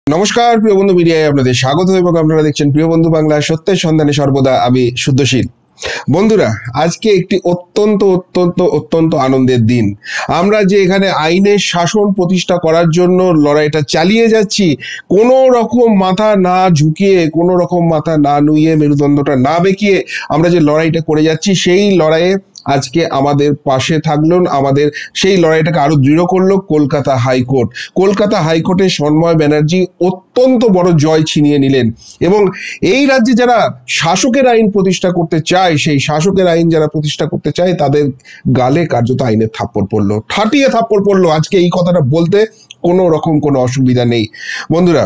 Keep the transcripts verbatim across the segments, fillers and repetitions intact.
নমস্কার প্রিয় বন্ধু মিডিয়ায় আপনাদের স্বাগত এবং আপনারা দেখছেন প্রিয় বন্ধু বাংলা সত্যের সন্ধানে সর্বদা আমি সুদ্ধশীল। বন্ধুরা, আজকে একটি অত্যন্ত অত্যন্ত অত্যন্ত আনন্দের দিন। আমরা যে এখানে আইনের শাসন প্রতিষ্ঠা করার জন্য লড়াইটা চালিয়ে যাচ্ছি, কোনো রকম মাথা না ঝুঁকিয়ে, কোনো রকম মাথা না নুইয়ে, মেরুদণ্ডটা না বেঁকিয়ে আমরা যে লড়াইটা করে যাচ্ছি, সেই লড়াইয়ে আজকে আমাদের পাশে থাকলেন, আমাদের সেই লড়াইটাকে আরো দৃঢ় করলো কলকাতা হাইকোর্ট। কলকাতা হাইকোর্টে সন্ময় ব্যানার্জি অত্যন্ত বড় জয় ছিনিয়ে নিলেন এবং এই রাজ্যে যারা শাসকের আইন প্রতিষ্ঠা করতে চায়, সেই শাসকের আইন যারা প্রতিষ্ঠা করতে চায়, তাদের গালে কার্যত আইনের থাপ্পড় পড়লো, ঠাটিয়ে থাপ্পড় পড়লো। আজকে এই কথাটা বলতে কোনো রকম কোনো অসুবিধা নেই। বন্ধুরা,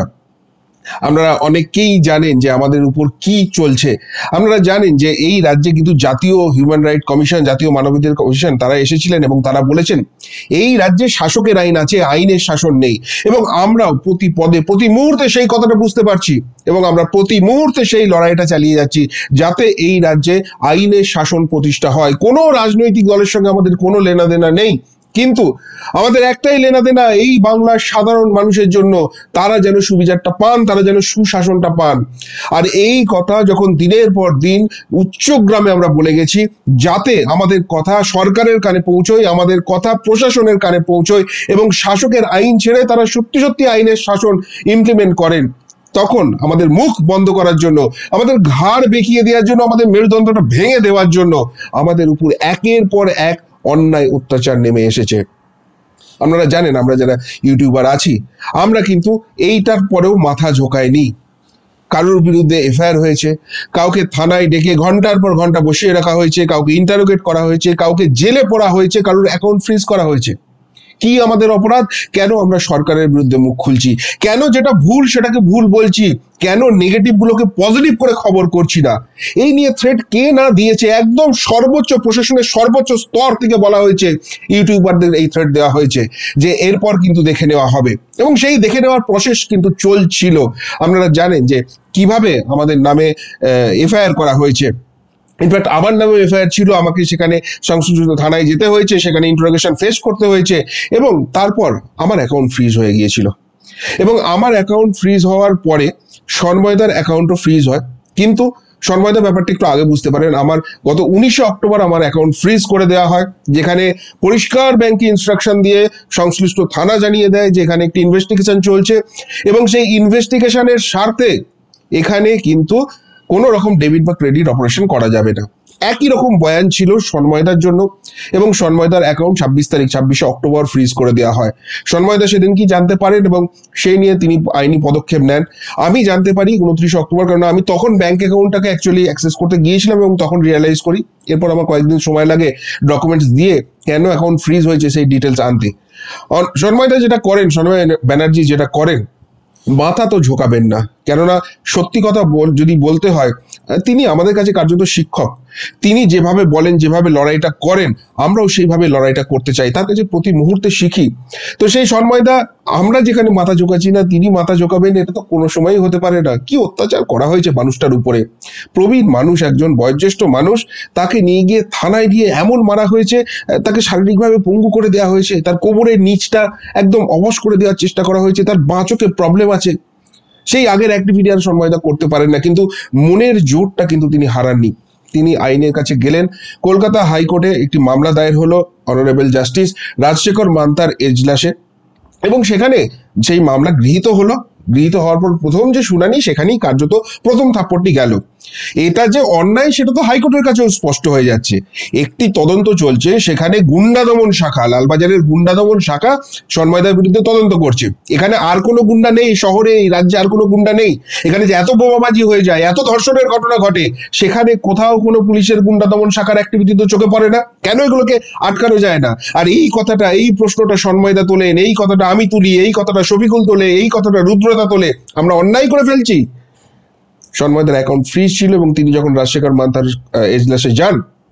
আপনারা অনেকেই জানেন যে আমাদের উপর কি চলছে। আপনারা জানেন যে এই রাজ্যে কিন্তু জাতীয় হিউম্যান রাইট কমিশন, জাতীয় মানবাধিকার কমিশন, তারা এসেছিলেন এবং তারা বলেছেন এই রাজ্যে শাসকের আইন আছে, আইনের শাসন নেই। এবং আমরাও প্রতি পদে প্রতি মুহূর্তে সেই কথাটা বুঝতে পারছি এবং আমরা প্রতি মুহূর্তে সেই লড়াইটা চালিয়ে যাচ্ছি যাতে এই রাজ্যে আইনের শাসন প্রতিষ্ঠা হয়। কোনো রাজনৈতিক দলের সঙ্গে আমাদের কোনো লেনাদেনা নেই, কিন্তু আমাদের একটাই লেনাদেনা এই বাংলার সাধারণ মানুষের জন্য, তারা যেন সুবিচারটা পান, তারা যেন সুশাসনটা পান। আর এই কথা যখন দিনের পর দিন উচ্চগ্রামে আমরা বলে গেছি, যাতে আমাদের কথা সরকারের কানে পৌঁছয়, আমাদের কথা প্রশাসনের কানে পৌঁছয় এবং শাসকের আইন ছেড়ে তারা সত্যি সত্যি আইনের শাসন ইমপ্লিমেন্ট করেন, তখন আমাদের মুখ বন্ধ করার জন্য, আমাদের ঘাড় বেঁকিয়ে দেওয়ার জন্য, আমাদের মেরুদণ্ডটা ভেঙে দেওয়ার জন্য আমাদের উপর একের পর এক অন্যায় অত্যাচার নেমে এসেছে। আপনারা জানেন, আমরা যারা ইউটিউবার আছি, আমরা কিন্তু এইটার পরেও মাথা ঝোঁকায়নি। কারোর বিরুদ্ধে এফআইআর হয়েছে, কাউকে থানায় ডেকে ঘন্টার পর ঘন্টা বসিয়ে রাখা হয়েছে, কাউকে ইন্টারোগেট করা হয়েছে, কাউকে জেলে পড়া হয়েছে, কারোর অ্যাকাউন্ট ফ্রিজ করা হয়েছে। কি আমাদের অপরাধ? কেন আমরা সরকারের বিরুদ্ধে মুখ খুলছি? কেন যেটা ভুল সেটাকে ভুল বলছি? কেন নেগেটিভ গুলোকে পজিটিভ করে খবর করছি না? এই নিয়ে থ্রেট কে না দিয়েছে? একদম সর্বোচ্চ প্রশাসনের সর্বোচ্চ স্তর থেকে বলা হয়েছে, ইউটিউবারদের এই থ্রেট দেওয়া হয়েছে যে এরপর কিন্তু দেখে নেওয়া হবে এবং সেই দেখে নেওয়ার প্রসেস কিন্তু চলছিল। আপনারা জানেন যে কিভাবে আমাদের নামে এফআইআর করা হয়েছে। ইনফ্যাক্ট আমার নামে এফআইআর ছিল, আমাকে সেখানে সংশ্লিষ্ট থানায় যেতে হয়েছে, সেখানে ইন্টারোগেশন ফেস করতে হয়েছে এবং তারপর আমার অ্যাকাউন্ট ফ্রিজ হয়ে গিয়েছিল। এবং আমার অ্যাকাউন্ট ফ্রিজ হওয়ার পরে সন্ময়দার অ্যাকাউন্টও ফ্রিজ হয়, কিন্তু সন্ময়দার ব্যাপারটা একটু আগে বুঝতে পারেন। আমার গত উনিশে অক্টোবর আমার অ্যাকাউন্ট ফ্রিজ করে দেওয়া হয়, যেখানে পরিষ্কার ব্যাংকে ইনস্ট্রাকশন দিয়ে সংশ্লিষ্ট থানা জানিয়ে দেয় যে এখানে একটি ইনভেস্টিগেশন চলছে এবং সেই ইনভেস্টিগেশনের স্বার্থে এখানে কিন্তু কোনো রকম ডেবিট বা ক্রেডিট অপারেশন করা যাবে না। একই রকম বয়ান ছিল সন্ময়দার জন্য এবং সন্ময়দার অ্যাকাউন্ট ছাব্বিশ তারিখ ছাব্বিশে অক্টোবর ফ্রিজ করে দেওয়া হয়। সন্ময়দা সেদিন কি জানতে পারেন এবং সেই নিয়ে তিনি আইনি পদক্ষেপ নেন। আমি জানতে পারি উনত্রিশে অক্টোবর, কারণ আমি তখন ব্যাংক অ্যাকাউন্টটাকে অ্যাকচুয়ালি অ্যাক্সেস করতে গিয়েছিলাম এবং তখন রিয়েলাইজ করি। এরপর আমার কয়েকদিন সময় লাগে ডকুমেন্টস দিয়ে কেন অ্যাকাউন্ট ফ্রিজ হয়েছে সেই ডিটেলস আনতে। সন্ময়দা যেটা করেন, সন্ময় ব্যানার্জি যেটা করেন, মাথা তো ঝোঁকাবেন না। কেননা সত্যি কথা বল যদি বলতে হয়, তিনি আমাদের কাছে কার্যত শিক্ষক। তিনি যেভাবে বলেন, যেভাবে লড়াইটা করেন, আমরাও সেইভাবে লড়াইটা করতে চাই, তার কাছে প্রতি মুহূর্তে শিখি। তো সেই সন্ময়দা, আমরা যেখানে মাথা ঝোঁকাচ্ছি না, তিনি মাথা ঝোঁকাবেন, এটা তো কোনো সময়ই হতে পারে না। কি অত্যাচার করা হয়েছে মানুষটার উপরে! প্রবীণ মানুষ, একজন বয়োজ্যেষ্ঠ মানুষ, তাকে নিয়ে গিয়ে থানায় গিয়ে এমন মারা হয়েছে, তাকে শারীরিকভাবে পঙ্গু করে দেওয়া হয়েছে, তার কোমরের নিচটা একদম অবশ করে দেওয়ার চেষ্টা করা হয়েছে, তার বাঁ চোখে প্রবলেম আছে। সেই আগের অ্যাক্টিভিটি আর সন্ময়দা করতে পারেন না, কিন্তু মনের জোরটা কিন্তু তিনি হারাননি। তিনি আইনের কাছে গেলেন। কলকাতা হাইকোর্টে একটি মামলা দায়ের হলো অনারেবল জাস্টিস রাজশেখর মান্তার এজলাসে এবং সেখানে সেই মামলা গৃহীত হলো। গৃহীত হওয়ার পর প্রথম যে শুনানি, সেখানেই কার্যত প্রথম থাপ্পড়টি গেল। এটা যে অন্যায় সেটা তো হাইকোর্টের কাছেও স্পষ্ট হয়ে যাচ্ছে। একটি তদন্ত চলছে, সেখানে গুন্ডা দমন শাখা, লালবাজারের গুন্ডা দমন শাখা সন্ময়দার বিরুদ্ধে তদন্ত করছে। এখানে আর কোনো গুন্ডা নেই, শহরে এই রাজ্যে আর কোনো গুন্ডা নেই। এখানে যে এত বোমাবাজি হয়ে যায়, এত ধর্ষণের ঘটনা ঘটে, সেখানে কোথাও কোনো পুলিশের গুন্ডা দমন শাখার অ্যাক্টিভিটি তো চোখে পড়ে না। কেন এগুলোকে আটকানো যায় না? আর এই কথাটা, এই প্রশ্নটা সন্ময়দা তোলেন, এই কথাটা আমি তুলি, এই কথাটা শফিকুল তোলে, এই কথাটা রুদ্রতা তোলে, আমরা অন্যায় করে ফেলছি। সন্ময়দার অ্যাকাউন্ট ফ্রিজ ছিল এবং তিনি যখন রাজশেখর মান্তার এজলাসে যান,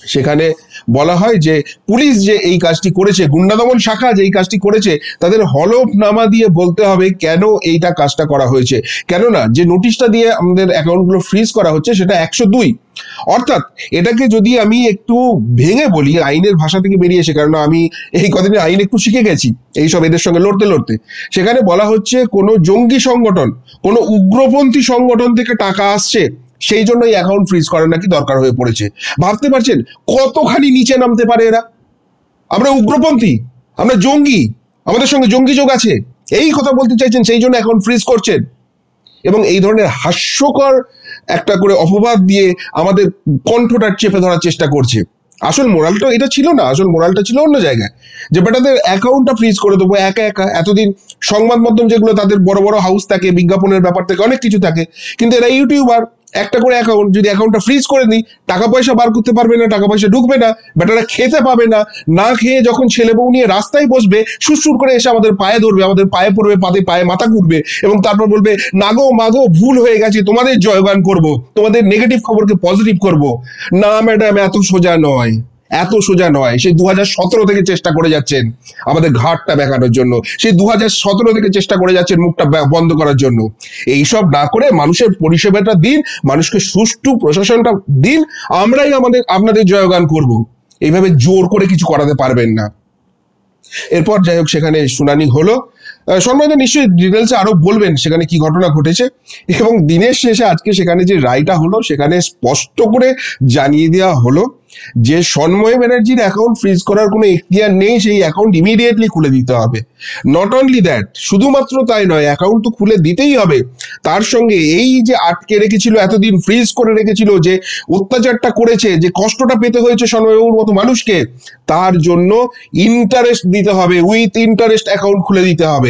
সেখানে বলা হয় যে পুলিশ যে এই কাজটি করেছে, গুন্ডা দমন শাখা যে এই কাজটি করেছে, তাদের হলফনামা দিয়ে বলতে হবে কেন এইটা কাজটা করা হয়েছে। কেননা যে নোটিশটা দিয়ে আমাদের অ্যাকাউন্টগুলো ফ্রিজ করা হচ্ছে সেটা একশো দুই, অর্থাৎ এটাকে যদি আমি একটু ভেঙে বলি আইনের ভাষা থেকে বেরিয়ে এসে, কারণ আমি এই কদিনে আইন একটু শিখে গেছি এইসব এদের সঙ্গে লড়তে লড়তে, সেখানে বলা হচ্ছে কোনো জঙ্গি সংগঠন, কোনো উগ্রপন্থী সংগঠন থেকে টাকা আসছে, সেই জন্য এই অ্যাকাউন্ট ফ্রিজ করার নাকি দরকার হয়ে পড়েছে। ভাবতে পারছেন কতখানি নিচে নামতে পারে এরা? আমরা উগ্রপন্থী, আমরা জঙ্গি, আমাদের সঙ্গে জঙ্গি যোগ আছে, এই কথা বলতে চাইছেন, সেই জন্য অ্যাকাউন্ট ফ্রিজ করছেন। এবং এই ধরনের হাস্যকর একটা করে অপবাদ দিয়ে আমাদের কণ্ঠটা চেপে ধরার চেষ্টা করছে। আসল মোরালটা এটা ছিল না, আসল মোরালটা ছিল অন্য জায়গায়, যে বেটাদের অ্যাকাউন্টটা ফ্রিজ করে দেবো একা একা। এতদিন সংবাদ মাধ্যম যেগুলো, তাদের বড় বড় হাউস থাকে, বিজ্ঞাপনের ব্যাপার থেকে অনেক কিছু থাকে, কিন্তু এরা ইউটিউবার, একটা করে অ্যাকাউন্ট, যদি অ্যাকাউন্টটা ফ্রিজ করে দিই টাকা পয়সা বার করতে পারবে না, টাকা পয়সা ঢুকবে না, বেটারা খেতে পাবে না, না খেয়ে যখন ছেলে বউ নিয়ে রাস্তায় বসবে সুরসুর করে এসে আমাদের পায়ে ধরবে, আমাদের পায়ে পড়বে, পাতে পায়ে মাথা ঘুরবে এবং তারপর বলবে নাগো মাগো ভুল হয়ে গেছে, তোমাদের জয়গান করব, তোমাদের নেগেটিভ খবরকে পজিটিভ করব। না ম্যাডাম, এত সোজা নয়, এত সোজা নয়। সেই দু হাজার সতেরো থেকে চেষ্টা করে যাচ্ছেন আমাদের ঘাটটা বেঁকানোর জন্য, সেই দু হাজার সতেরো থেকে চেষ্টা করে যাচ্ছেন মুখটা বন্ধ করার জন্য। এইসব না করে মানুষের পরিষেবাটা দিন, মানুষকে সুষ্ঠু প্রশাসনটা দিন, আমরাই আমাদের আপনাদের জয়গান করব। এইভাবে জোর করে কিছু করাতে পারবেন না। এরপর যাই হোক সেখানে শুনানি হলো। সম্মানিত নিশ্চয়ই ডিটেলসে আরো বলবেন সেখানে কি ঘটনা ঘটেছে, এবং দিনের শেষে আজকে সেখানে যে রায়টা হলো সেখানে স্পষ্ট করে জানিয়ে দেওয়া হলো যে সন্ময় ব্যানার্জির অ্যাকাউন্ট ফ্রিজ করার কোনো এখতিয়ার নেই, সেই অ্যাকাউন্ট ইমিডিয়েটলি খুলে দিতে হবে। নট অনলি দ্যাট, শুধুমাত্র তাই নয়, অ্যাকাউন্ট তো খুলে দিতেই হবে, তার সঙ্গে এই যে আটকে রেখেছিল, এতদিন ফ্রিজ করে রেখেছিল, যে অত্যাচারটা করেছে, যে কষ্টটা পেতে হয়েছে সন্ময়বাবুর মতো মানুষকে, তার জন্য ইন্টারেস্ট দিতে হবে, উইথ ইন্টারেস্ট অ্যাকাউন্ট খুলে দিতে হবে।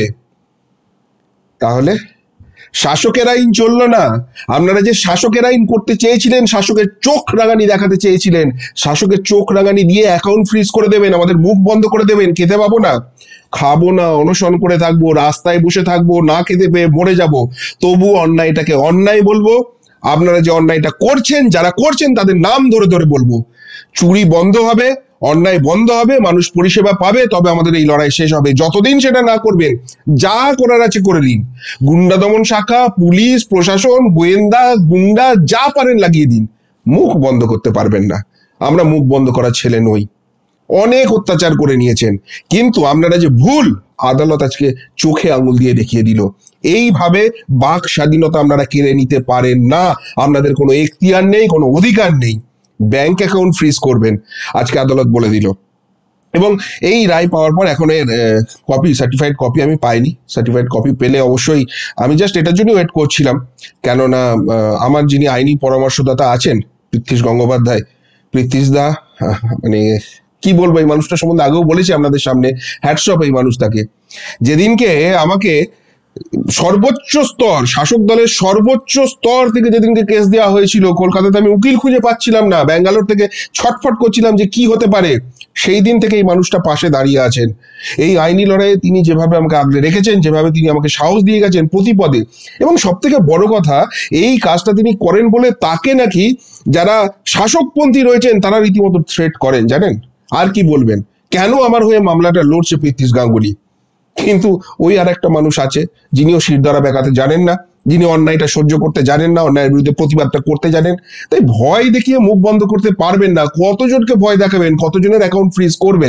তাহলে শাসকের আইন চললো না। আপনারা যে শাসকের আইন করতে চেয়েছিলেন, শাসকের চোখ রাঙানি দেখাতে চেয়েছিলেন, শাসকের চোখ রাঙানি দিয়ে অ্যাকাউন্ট ফ্রিজ করে দেবেন, আমাদের মুখ বন্ধ করে দেবেন, খেতে পাবো না, খাবো না, অনশন করে থাকবো, রাস্তায় বসে থাকবো, না খেতে পেয়ে মরে যাব, তবু অন্যায়টাকে অন্যায় বলবো। আপনারা যে অন্যায়টা করছেন, যারা করছেন তাদের নাম ধরে ধরে বলবো। চুরি বন্ধ হবে, অন্যায় বন্ধ হবে, মানুষ পরিষেবা পাবে, তবে আমাদের এই লড়াই শেষ হবে। যতদিন সেটা না করবেন, যা করার আছে করে দিন, গুন্ডা দমন শাখা, পুলিশ প্রশাসন, গোয়েন্দা, গুন্ডা যা পারেন লাগিয়ে দিন, মুখ বন্ধ করতে পারবেন না। আমরা মুখ বন্ধ করার ছেলে নই। অনেক অত্যাচার করে নিয়েছেন, কিন্তু আপনারা যে ভুল, আদালত আজকে চোখে আঙুল দিয়ে দেখিয়ে দিল। এইভাবে বাক স্বাধীনতা আপনারা কেড়ে নিতে পারেন না, আপনাদের কোনো এখতিয়ার নেই, কোনো অধিকার নেই। ব্যাংক অ্যাকাউন্ট ফ্রিজ করবেন আজকে আদালত বলে দিল। এবং এই রায় পাওয়ার পর এখন এর কপি, সার্টিফাইড কপি আমি পাইনি। সার্টিফাইড কপি পেলে অবশ্যই, আমি জাস্ট এটার জন্য ওয়েট করছিলাম, কেননা আমার যিনি আইনি পরামর্শদাতা আছেন পৃথ্বীশ গঙ্গোপাধ্যায়, পৃথ্বীশ দা, মানে কি বলবো, এই মানুষটার সম্বন্ধে আগেও বলেছি আপনাদের সামনে, হ্যাটস অফ এই মানুষটাকে। যেদিনকে আমাকে সর্বোচ্চ স্তর, শাসক দলের সর্বোচ্চ স্তর থেকে যেদিনকে কেস দেওয়া হয়েছিল, কলকাতাতে আমি উকিল খুঁজে পাচ্ছিলাম না, ব্যাঙ্গালোর থেকে ছটফট করছিলাম যে কি হতে পারে, সেই দিন থেকে এই মানুষটা পাশে দাঁড়িয়ে আছেন। এই আইনি লড়াইয়ে তিনি যেভাবে আমাকে আগলে রেখেছেন, যেভাবে তিনি আমাকে সাহস দিয়ে গেছেন প্রতি পদে, এবং সব থেকে বড় কথা, এই কাজটা তিনি করেন বলে তাকে নাকি যারা শাসকপন্থী রয়েছেন তারা রীতিমতো থ্রেট করেন, জানেন? আর কি বলবেন, কেন আমার হয়ে মামলাটা লড়ছে পৃথ্বীশ গাঙ্গুলি? কিন্তু ওই আর একটা মানুষ আছে যিনিও শিরদাঁড়া বেঁকাতে জানেন না, যিনি অন্যায়টা সহ্য করতে জানেন না, অন্যায়ের বিরুদ্ধে প্রতিবাদটা করতে জানেন। তাই ভয় দেখিয়ে মুখ বন্ধ করতে পারবেন না। কতজনকে ভয় দেখাবেন, কতজনের অ্যাকাউন্ট ফ্রিজ করবেন?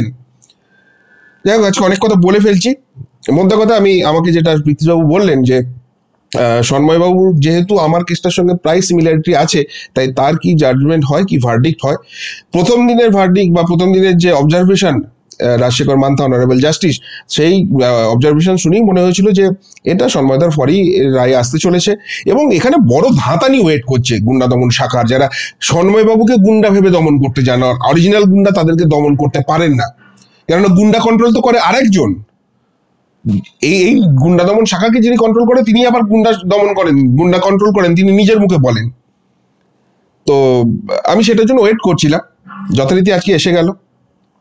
যাই হোক, আজকে অনেক কথা বলে ফেলছি। মধ্যে কথা, আমি আমাকে যেটা পৃথ্বীবাবু বললেন যে সন্ময়বাবু যেহেতু আমার কেসটার সঙ্গে প্রায় সিমিলারিটি আছে, তাই তার কি জাজমেন্ট হয়, কি ভার্ডিক্ট হয়, প্রথম দিনের ভার্ডিক্ট বা প্রথম দিনের যে observation Rajshekhar Mantha honourable justice, সেই অবজারভেশন শুনেই মনে হয়েছিল যে এটা সন্ময়দার পরই রায় আসতে চলেছে। এবং এখানে বড় ধাঁতানি ওয়েট করছে গুন্ডা দমন শাখার, যারা সন্ময়বাবুকে গুন্ডা ভেবে দমন করতে যান, অরিজিনাল গুন্ডা তাদেরকে দমন করতে পারেন না, কেননা গুন্ডা কন্ট্রোল তো করে আরেকজন। এই এই গুন্ডা দমন শাখাকে যিনি কন্ট্রোল করে তিনি আবার গুন্ডা দমন করেন, গুন্ডা কন্ট্রোল করেন, তিনি নিজের মুখে বলেন। তো আমি সেটার জন্য ওয়েট করছিলাম, যথারীতি আজকে এসে গেল।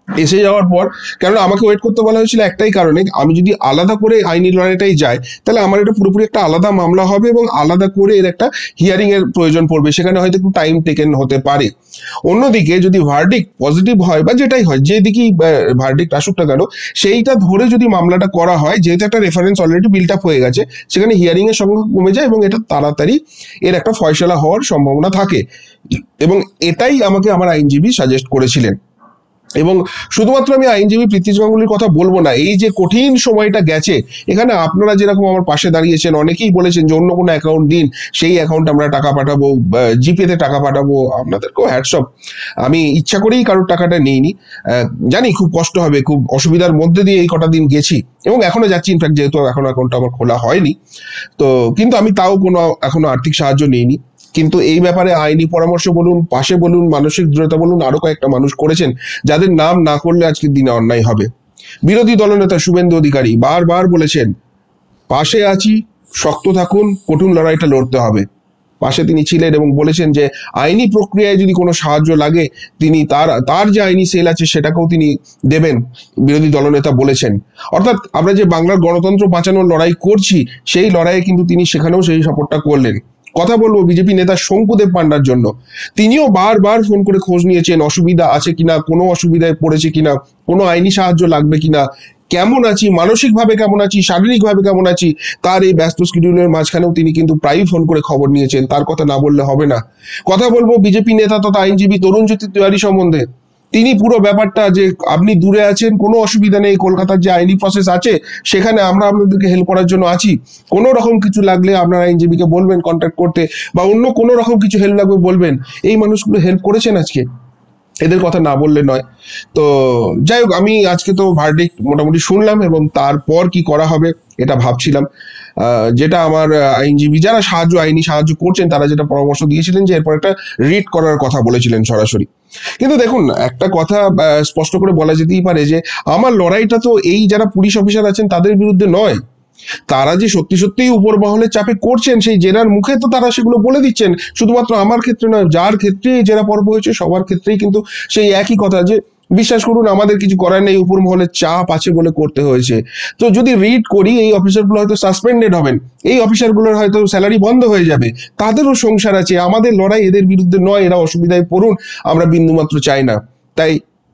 এসে যাওয়ার পর, কারণ আমাকে ওয়েট করতে বলা হয়েছিল একটাই কারণে, আমি যদি আলাদা করে আইনি লড়াইটাই যাই তাহলে আমার এটা পুরোপুরি একটা আলাদা মামলা হবে এবং আলাদা করে এর একটা হিয়ারিং এর প্রয়োজন পড়বে, সেখানে হয়তো একটু টাইম টেকেন হতে পারে। অন্যদিকে যদি ভার্ডিক্ট পজিটিভ হয় বা যেটাই হয়, যেদিকেই ভার্ডিক্ট আসুক না কেন, সেইটা ধরে যদি মামলাটা করা হয়, যেহেতু একটা রেফারেন্স অলরেডি বিল্ট আপ হয়ে গেছে, সেখানে হিয়ারিং এর সংখ্যা কমে যায় এবং এটা তাড়াতাড়ি এর একটা ফয়সালা হওয়ার সম্ভাবনা থাকে। এবং এটাই আমাকে আমার আইনজীবী সাজেস্ট করেছিলেন। এবং শুধুমাত্র আমি আইনজীবী প্রীতিশ গাঙ্গুলির কথা বলবো না, এই যে কঠিন সময়টা গেছে, এখানে আপনারা যেরকম আমার পাশে দাঁড়িয়েছেন, অনেকেই বলেছেন যে অন্য কোনো অ্যাকাউন্ট দিন, সেই অ্যাকাউন্টে আমরা টাকা পাঠাবো, জিপেতে টাকা পাঠাবো, আপনাদেরকেও হ্যাটসঅপ। আমি ইচ্ছা করেই কারোর টাকাটা নিইনি, জানি খুব কষ্ট হবে, খুব অসুবিধার মধ্যে দিয়ে এই কটা দিন গেছি এবং এখনো যাচ্ছি, ইনফ্যাক্ট যেহেতু এখনো অ্যাকাউন্টটা আমার খোলা হয়নি, তো কিন্তু আমি তাও কোনো এখনো আর্থিক সাহায্য নিইনি। কিন্তু এই ব্যাপারে আইনি পরামর্শ বলুন, পাশে বলুন, মানসিক দৃঢ়তা বলুন, আরো কয়েকটা মানুষ করেছেন যাদের নাম না করলে আজকের দিনে অন্যায় হবে। বিরোধী দলনেতা শুভেন্দু অধিকারী বারবার বলেছেন, পাশে আছি, শক্ত থাকুন, কঠিন লড়াইটা লড়তে হবে। পাশে তিনি ছিলেন এবং বলেছেন যে আইনি প্রক্রিয়ায় যদি কোনো সাহায্য লাগে তিনি তার তার যে আইনি সেল আছে সেটাকেও তিনি দেবেন, বিরোধী দলনেতা বলেছেন। অর্থাৎ আমরা যে বাংলার গণতন্ত্র বাঁচানোর লড়াই করছি, সেই লড়াইয়ে কিন্তু তিনি সেখানেও সেই সাপোর্টটা করলেন। কথা বলবো বিজেপি নেতা শঙ্কুদেব পান্ডার জন্য, তিনিও বারবার ফোন করে খোঁজ নিয়েছেন, অসুবিধা আছে কিনা, কোনো অসুবিধায় পড়েছে কিনা, কোনো আইনি সাহায্য লাগবে কিনা, কেমন আছি, মানসিকভাবে কেমন আছি, শারীরিকভাবে কেমন আছি, তার এই ব্যস্ত শিডিউলের মাঝখানেও তিনি কিন্তু প্রায়ই ফোন করে খবর নিয়েছেন, তার কথা না বললে হবে না। কথা বলবো বিজেপি নেতা তথা আইনজীবী তরুণজ্যোতি তিওয়ারি সম্বন্ধে, তিনি পুরো ব্যাপারটা যে আপনি দূরে আছেন, কোনো অসুবিধা নেই, কলকাতার যে আইনি প্রসেস আছে সেখানে আমরা আপনাদেরকে হেল্প করার জন্য আছি, কোনো রকম কিছু লাগলে আপনার আইনজীবীকে বলবেন কন্ট্যাক্ট করতে, বা অন্য কোনো রকম কিছু হেল্প লাগবে বলবেন। এই মানুষগুলো হেল্প করেছেন আজকে, এদের কথা না বললে নয়। তো যাই হোক, আমি আজকে তো ভার্ডিক্ট মোটামুটি শুনলাম এবং তারপর কি করা হবে এটা ভাবছিলাম। যেটা আমার আইনজীবী যারা সাহায্য আইনি সাহায্য করছেন তারা যেটা পরামর্শ দিয়েছিলেন যে এরপর একটা রিট করার কথা বলেছিলেন সরাসরি। কিন্তু দেখুন, একটা কথা স্পষ্ট করে বলা যেতেই পারে যে আমার লড়াইটা তো এই যারা পুলিশ অফিসার আছেন তাদের বিরুদ্ধে নয়, তারা যে সত্যি সত্যিই উপর মহলে চাপে করছেন সেই জেরার মুখে তো তারা সেগুলো বলে দিচ্ছেন। শুধুমাত্র আমার ক্ষেত্রে নয়, যার ক্ষেত্রে জেরা পর্ব হয়েছে সবার ক্ষেত্রেই কিন্তু সেই একই কথা, যে বিশ্বাস করুন আমাদের কিছু করার নেই, উপর মহলের চাপ আছে বলে করতে হয়েছে। তো যদি রিড করি, এই অফিসারগুলো হয়তো সাসপেন্ডেড হবেন, এই অফিসারগুলোর হয়তো স্যালারি বন্ধ হয়ে যাবে, তাদেরও সংসার আছে, আমাদের লড়াই এদের বিরুদ্ধে নয়, এরা অসুবিধায় পড়ুন আমরা বিন্দুমাত্র চাই না। তাই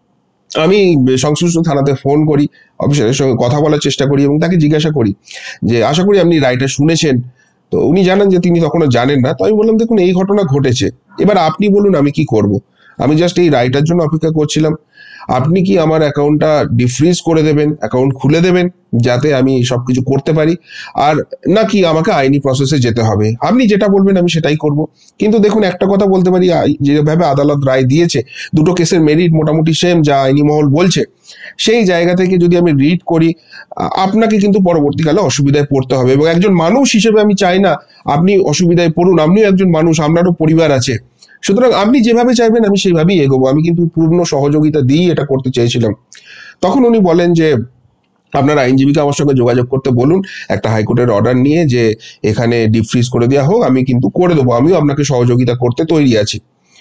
আমি সংশ্লিষ্ট থানাতে ফোন করি, অফিসারের সঙ্গে কথা বলার চেষ্টা করি এবং তাকে জিজ্ঞাসা করি যে আশা করি আপনি রায়টা শুনেছেন। তো উনি জানান যে তিনি তখনও জানেন না। তো আমি বললাম, দেখুন এই ঘটনা ঘটেছে, এবার আপনি বলুন আমি কি করব, আমি জাস্ট এই রায়টার জন্য অপেক্ষা করছিলাম। আপনি কি আমার অ্যাকাউন্টটা ডিফ্রিজ করে দেবেন, অ্যাকাউন্ট খুলে দেবেন যাতে আমি সবকিছু করতে পারি, আর নাকি আমাকে আইনি প্রসেসে যেতে হবে? আপনি যেটা বলবেন আমি সেটাই করব। কিন্তু দেখুন, একটা কথা বলতে পারি, যেভাবে আদালত রায় দিয়েছে, দুটো কেসের মেরিট মোটামুটি সেম, যা আইনি মহল বলছে, সেই জায়গা থেকে যদি আমি রিড করি, আপনাকে কিন্তু পরবর্তীকালে অসুবিধায় পড়তে হবে। এবং একজন মানুষ হিসেবে আমি চাই না আপনি অসুবিধায় পড়ুন, আপনিও একজন মানুষ, আপনারও পরিবার আছে, সুতরাং আপনি যেভাবে চাইবেন আমি সেইভাবেই এগোবো। আমি কিন্তু পূর্ণ সহযোগিতা দিয়ে এটা করতে চেয়েছিলাম। তখন উনি বলেন যে আপনার আইনজীবীকে আমার সঙ্গে যোগাযোগ করতে বলুন, একটা হাইকোর্টের অর্ডার নিয়ে যে এখানে ডিফ্রিজ করে দেওয়া হোক, আমি কিন্তু করে দেবো, আমিও আপনাকে সহযোগিতা করতে তৈরি আছি।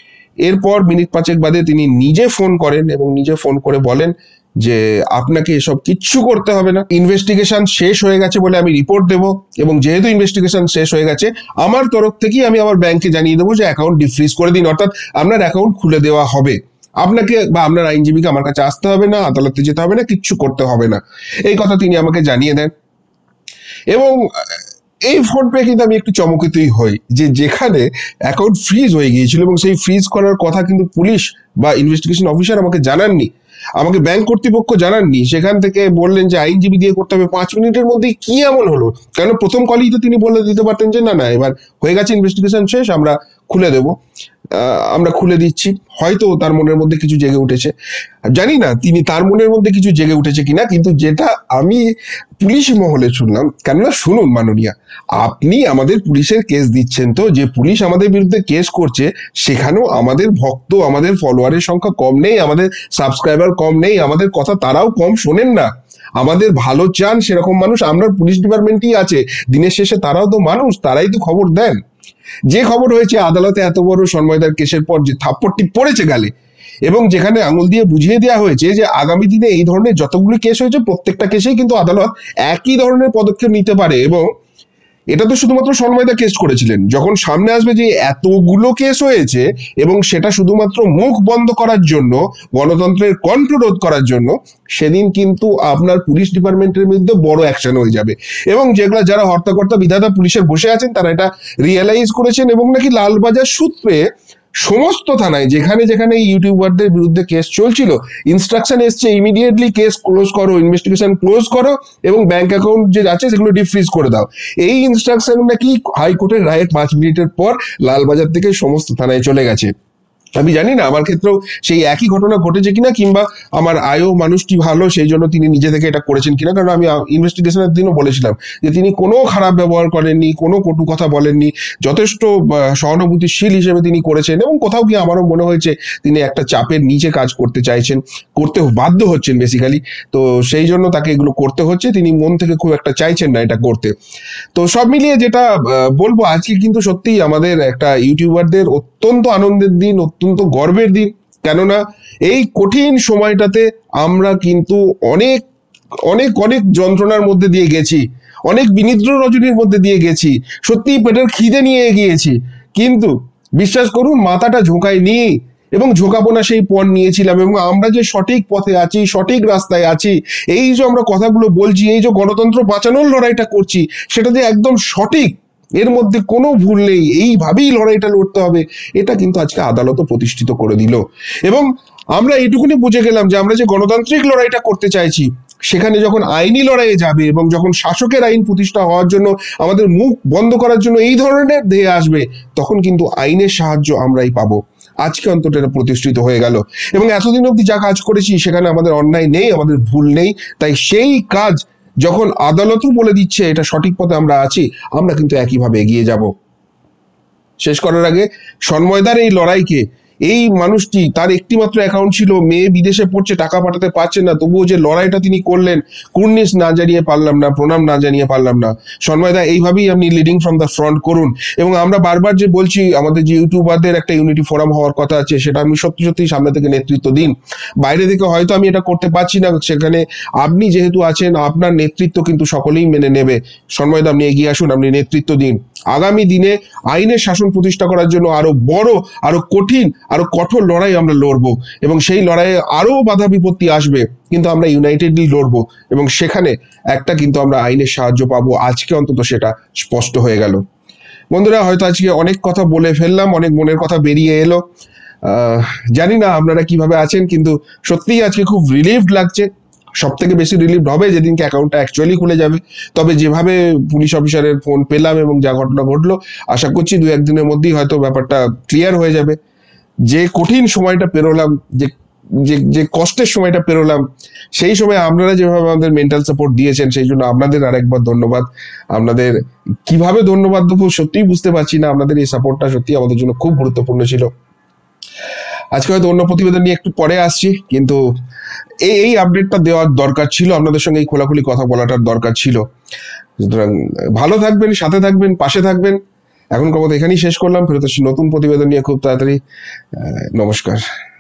এরপর মিনিট পাঁচেক বাদে তিনি নিজে ফোন করেন এবং নিজে ফোন করে বলেন যে আপনাকে এসব কিচ্ছু করতে হবে না, ইনভেস্টিগেশন শেষ হয়ে গেছে বলে আমি রিপোর্ট দেবো, এবং যেহেতু ইনভেস্টিগেশন শেষ হয়ে গেছে আমার তরফ থেকেই আমি আমার ব্যাংকে জানিয়ে দেবো যে অ্যাকাউন্ট ডিফ্রিজ করে দিন, অর্থাৎ আপনার অ্যাকাউন্ট খুলে দেওয়া হবে, আপনাকে বা আপনার আইনজীবীকে আমার কাছে আসতে হবে না, আদালতে যেতে হবে না, কিচ্ছু করতে হবে না, এই কথা তিনি আমাকে জানিয়ে দেন। এবং এই ফোন পেয়ে কিন্তু আমি একটু চমকিতই হই যে যেখানে অ্যাকাউন্ট ফ্রিজ হয়ে গিয়েছিল এবং সেই ফ্রিজ করার কথা কিন্তু পুলিশ বা ইনভেস্টিগেশন অফিসার আমাকে জানাননি, আমাকে ব্যাংক কর্তৃপক্ষ জানাননি, সেখান থেকে বললেন যে আইনজীবী দিয়ে করতে হবে। পাঁচ মিনিটের মধ্যে কি এমন হলো? কারণ প্রথম কলেই তো তিনি বলে দিতে পারতেন যে না না এবার হয়ে গেছে, ইনভেস্টিগেশন শেষ, আমরা খুলে দেবো, আমরা খুলে দিচ্ছি। হয়তো তার মনের মধ্যে কিছু জেগে উঠেছে, জানি না তিনি তার মনের মধ্যে কিছু জেগে উঠেছে কিনা, কিন্তু যেটা আমি পুলিশ মহলে শুনলাম, কেননা শুনুন মাননীয়া, আপনি আমাদের পুলিশের কেস দিচ্ছেন, তো যে পুলিশ আমাদের বিরুদ্ধে কেস করছে সেখানেও আমাদের ভক্ত, আমাদের ফলোয়ারের সংখ্যা কম নেই, আমাদের সাবস্ক্রাইবার কম নেই, আমাদের কথা তারাও কম শোনেন না, আমাদের ভালো চান সেরকম মানুষ আমরা পুলিশ ডিপার্টমেন্টই আছে, দিনের শেষে তারাও তো মানুষ, তারাই তো খবর দেন। যে খবর হয়েছে আদালতে এত বড় সন্ময়দার কেসের পর যে থাপ্পড়টি পড়েছে গালে, এবং যেখানে আঙুল দিয়ে বুঝিয়ে দেওয়া হয়েছে যে আগামী দিনে এই ধরনের যতগুলো কেস হয়েছে প্রত্যেকটা কেসেই কিন্তু আদালত একই ধরনের পদক্ষেপ নিতে পারে। এবং এটা তো শুধুমাত্র সন্ময়দা কেস করেছিলেন, যখন সামনে আসবে যে এতগুলো কেস হয়েছে এবং সেটা শুধুমাত্র মুখ বন্ধ করার জন্য, গণতন্ত্রের কণ্ঠ রোধ করার জন্য, সেদিন কিন্তু আপনার পুলিশ ডিপার্টমেন্টের বিরুদ্ধে বড় অ্যাকশন হয়ে যাবে। এবং যেগুলো যারা হর্তাকর্তা বিধাতা পুলিশের বসে আছেন তারা এটা রিয়েলাইজ করেছেন এবং নাকি লালবাজার সূত্রে সমস্ত থানায় যেখানে যেখানে ইউটিউবারদের বিরুদ্ধে কেস চলছিল ইনস্ট্রাকশন এসছে ইমিডিয়েটলি কেস ক্লোজ করো, ইনভেস্টিগেশন ক্লোজ করো এবং ব্যাংক অ্যাকাউন্ট যে আছে সেগুলো ডিফ্রিজ করে দাও। এই ইনস্ট্রাকশন নাকি হাইকোর্টের রায়ের পাঁচ মিনিটের পর লালবাজার থেকে সমস্ত থানায় চলে গেছে। আমি জানি না আমার ক্ষেত্রেও সেই একই ঘটনা ঘটেছে কিনা, কিংবা আমার আয়ও মানুষটি ভালো সেই জন্য তিনি নিজে থেকে এটা করেছেন কিনা, কারণ আমি ইনভেস্টিগেশনের দিনও বলেছিলাম যে তিনি কোনো খারাপ ব্যবহার করেননি, কোনো কটু কথা বলেননি, যথেষ্ট সহানুভূতিশীল হিসেবে তিনি করেছেন। এবং কোথাও গিয়ে আমারও মনে হয়েছে তিনি একটা চাপের নিচে কাজ করতে চাইছেন, করতে বাধ্য হচ্ছেন বেসিক্যালি, তো সেই জন্য তাকে এগুলো করতে হচ্ছে, তিনি মন থেকে খুব একটা চাইছেন না এটা করতে। তো সব মিলিয়ে যেটা বলবো, আজকে কিন্তু সত্যিই আমাদের একটা ইউটিউবারদের অত্যন্ত আনন্দের দিন, অত্যন্ত গর্বের দিন। কেননা এই কঠিন সময়টাতে আমরা কিন্তু অনেক অনেক অনেক যন্ত্রণার মধ্যে দিয়ে গেছি, অনেক বিনিদ্র রজনীর মধ্যে দিয়ে গেছি, সত্যিই পেটের খিদে নিয়ে গিয়েছি, কিন্তু বিশ্বাস করুন মাথাটা ঝোঁকায়নি এবং ঝোঁকাবো না সেই পণ নিয়েছিলাম। এবং আমরা যে সঠিক পথে আছি, সঠিক রাস্তায় আছি, এই যে আমরা কথাগুলো বলছি, এই যে গণতন্ত্র বাঁচানোর লড়াইটা করছি, সেটা যে একদম সঠিক, এর মধ্যে কোনো ভুল নেই, এইভাবেই লড়াইটা লড়তে হবে, এটা কিন্তু আজকে আদালতও প্রতিষ্ঠিত করে দিল। এবং আমরা এইটুকুনি বুঝে গেলাম যে আমরা যে গণতান্ত্রিক লড়াইটা করতে চাইছি সেখানে যখন আইনি লড়াইয়ে যাবে এবং যখন শাসকের আইন প্রতিষ্ঠা হওয়ার জন্য আমাদের মুখ বন্ধ করার জন্য এই ধরনের ধেয়ে আসবে, তখন কিন্তু আইনের সাহায্য আমরাই পাবো। আজকে অন্তত এটা প্রতিষ্ঠিত হয়ে গেল। এবং এতদিন অব্দি যা কাজ করেছি সেখানে আমাদের অন্যায় নেই, আমাদের ভুল নেই, তাই সেই কাজ যখন আদালতও বলে দিচ্ছে এটা সঠিক পথে আমরা আছি, আমরা কিন্তু একইভাবে এগিয়ে যাব। শেষ করার আগে সন্ময়দার এই লড়াইকে, এই মানুষটি, তার একটি মাত্র অ্যাকাউন্ট ছিল, মেয়ে বিদেশে পড়ছে, টাকা পাঠাতে পারছেন না, তবুও যে লড়াইটা তিনি করলেন, কুর্নিশ না জানিয়ে পারলাম না, প্রণাম না জানিয়ে পারলাম না। সন্ময়দা এইভাবেই আপনি লিডিং ফ্রম দ্য ফ্রন্ট করুন। এবং আমরা বারবার যে বলছি আমাদের যে ইউটিউবারদের একটা ইউনিটি ফোরাম হওয়ার কথা আছে, সেটা আমি সত্যি সত্যি সামনে থেকে নেতৃত্ব দিন। বাইরে থেকে হয়তো আমি এটা করতে পারছি না, সেখানে আপনি যেহেতু আছেন আপনার নেতৃত্ব কিন্তু সকলেই মেনে নেবে। সন্ময়দা আপনি এগিয়ে আসুন, আপনি নেতৃত্ব দিন। আগামী দিনে আইনের শাসন প্রতিষ্ঠা করার জন্য আরো বড়, আরো কঠিন, আরো কঠোর লড়াই আমরা লড়বো এবং সেই লড়াইয়ে আরো বাধা বিপত্তি আসবে, কিন্তু আমরা ইউনাইটেডলি লড়বো এবং সেখানে একটা কিন্তু আমরা আইনের সাহায্য পাবো। আজকে অন্তত সেটা স্পষ্ট হয়ে গেল। বন্ধুরা, হয়তো আজকে অনেক কথা বলে ফেললাম, অনেক মনের কথা বেরিয়ে এলো। আহ জানি না আপনারা কিভাবে আছেন, কিন্তু সত্যিই আজকে খুব রিলিফড লাগছে। সব থেকে বেশি রিলিফ হবে যেদিনকে অ্যাকাউন্টটা অ্যাকচুয়ালি খুলে যাবে। তবে যেভাবে পুলিশ অফিসারের ফোন পেলাম এবং যা ঘটনা ঘটলো, আশা করছি দু একদিনের মধ্যেই হয়তো ব্যাপারটা ক্লিয়ার হয়ে যাবে। যে কঠিন সময়টা পেরোলাম, যে যে যে কষ্টের সময়টা পেরোলাম, সেই সময় আপনারা যেভাবে আমাদের মেন্টাল সাপোর্ট দিয়েছেন সেই জন্য আপনাদের আরেকবার ধন্যবাদ। আপনাদের কিভাবে ধন্যবাদ দেবো সত্যিই বুঝতে পারছি না। আপনাদের এই সাপোর্টটা সত্যি আমাদের জন্য খুব গুরুত্বপূর্ণ ছিল। আজকে হয়তো অন্য প্রতিবেদন নিয়ে একটু পরে আসছি, কিন্তু এই এই আপডেটটা দেওয়ার দরকার ছিল, আপনাদের সঙ্গে এই খোলাখুলি কথা বলাটার দরকার ছিল। সুতরাং ভালো থাকবেন, সাথে থাকবেন, পাশে থাকবেন। এখন কথা এখানেই শেষ করলাম, ফেরত আসছি নতুন প্রতিবেদন নিয়ে খুব তাড়াতাড়ি। নমস্কার।